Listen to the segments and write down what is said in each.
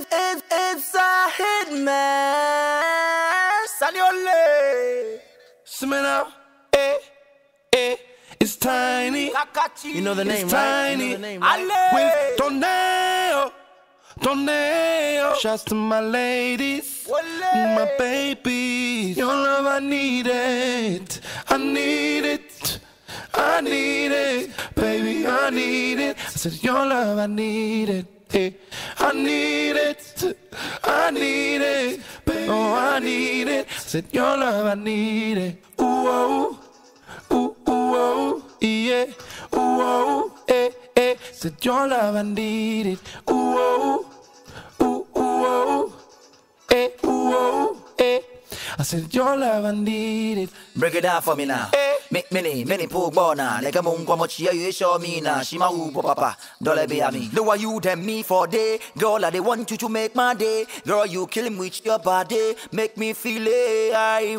It's a hit, man. Saniole. Smell it's tiny. You know the name, it's right? Tiny. You know the name, right? With tornado. Shouts to my ladies, my babies. Your love, I need it. I need it. I need it, baby, I need it. I said, your love, I need it. Hey, I need it. I need it, baby. Oh, I need it. I said, your love, I need it. Ooh, oh, ooh, ooh, oh, yeah. Ooh, oh, eh, eh. Said, your love, I need it. Ooh, oh, ooh, ooh, oh, eh, ooh, oh, eh. I said, your love, I need it. Break it down for me now. Many poor bona. Like a moon, Guamochia, you show me now. Shima Upo Papa, Dollar be a me. No, you than me for day. Girl, I they want you to make my day. Girl, you kill him with your body. Make me feel it.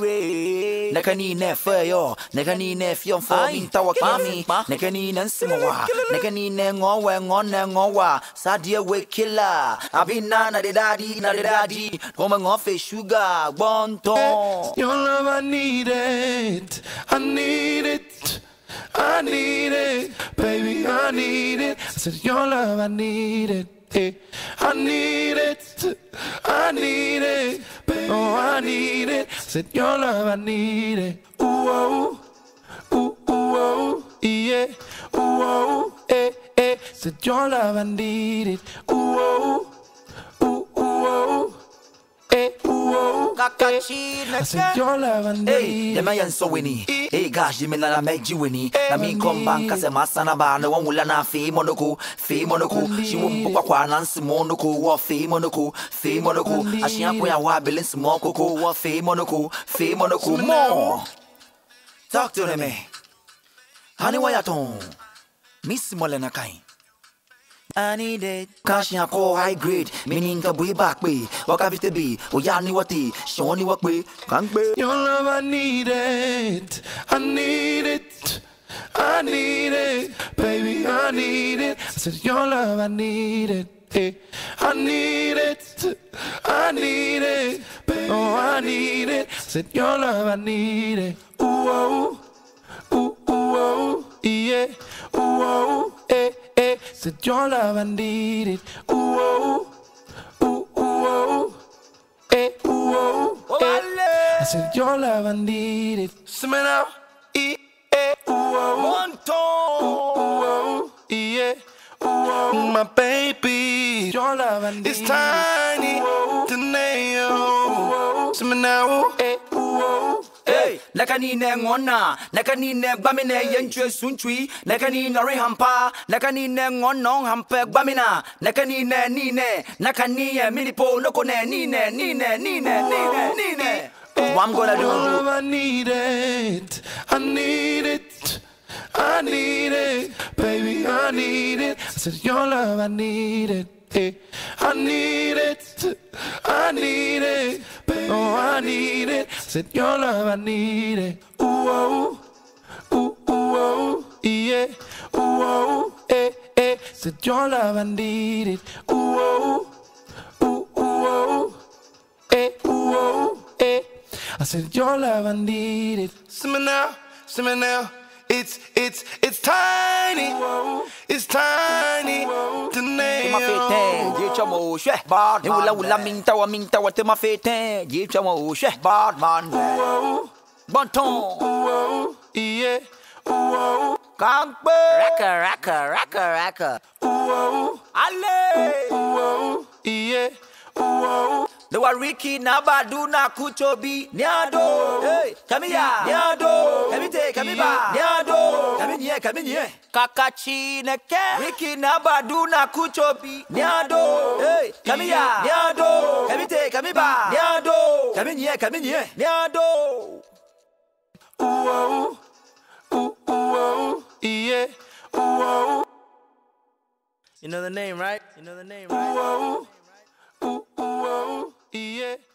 Nakani nefer yo. Nakani nef yon for me. Tawa kami. Nakani nansimawa. Nakani nengowa, ngonengowa. Sadia we killer. Abina na de daddy. Woman off a sugar. Bonton. Your love, I need it. I need it. I need it. Baby, I need it. I said, your love, I need it. Hey, I need it. I need it. Baby, oh, I need it. I said, your love, I need it. Ooh, oh, ooh, ooh, oh, yeah. Ooh, oh, eh, eh. Said, your love, I need it. Ooh, oh, ooh, ooh, oh. Hey, ooh, oh, I said, your love, I need it. Hey, the man so winny. Hey, gosh, you mean that I made you winny. I mean, come back as a masana, no one will not fee monoco. She won't book a nancy monoco, or fee monoco. I shan't put a wobbling small cocoa, or fee monoco. More. Talk to me. Honey, why at home? Miss Molenakai. I need it. Cash ya call high grade. Meaning to be back way. What have it to be? Oh, yani what the show ni what way. Can't be. Your love, I need it. I need it. I need it. Baby, I need it. I said, your love, I need it. Hey, I need it. I need it. Baby, oh, I need it. I said, your love, I need it. Ooh, oh, ooh, ooh, oh, yeah. Ooh, oh, eh. Said your love, I need it. Ooh, oh, ooh, ooh, oh, eh, ooh, oh, eh. I said your love, I need it. Smell out, eh, ooh, oh, ooh, oh, yeah, ooh, oh, my baby. Your love, I need it. It's tiny, the nail. Smell now, eh, ooh, oh. Hey, nakani ne ngona, nakani ne gbamine yenchwe suntwi, nakani nori hampa, nakani ne ngonong hampe gbamina, nakani ne nine, nakani ye milipo noko ne nine. What I'm gonna do? Love, I need it. I need it. I need it, baby, I need it. I said your love, I need it. Hey, I need it. I need it, baby, oh, I need it. I said your love, I need it. Ooh, oh, ooh, ooh, oh, yeah. Ooh, oh, eh, eh. Said your love, I need it. Ooh, oh, ooh, ooh, oh, eh, ooh, oh, eh. I said your love, I need it. Simmer now. It's tiny. It's tiny. The nail. Ma fete, je chamo she. Bad man. Ni wula minta te ma fete, je chamo she. Bad man. Bonton. Yeah. Kangbe. Raka. Ale. Yeah. The Wariki Nabadu na Kuchobi Nyado. Hey, come here. Nyado. Come here. Come here. Kakachi neke. Riki Nabadu na Kuchobi Nyado. Hey, come here. Nyado. Come here. Come here. Nyado. Ooh, ooh, yeah. Ooh, you know the name, right? ooh, yeah.